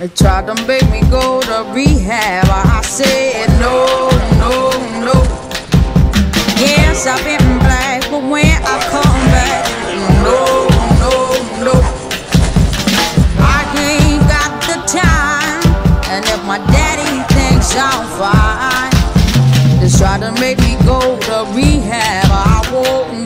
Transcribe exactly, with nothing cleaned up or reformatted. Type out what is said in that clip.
They tried to make me go to rehab. I said no, no, no. Yes, I've been black, but when I come back, no, no, no. I ain't got the time, and if my daddy thinks I'm fine, they try to make me go to rehab. I won't.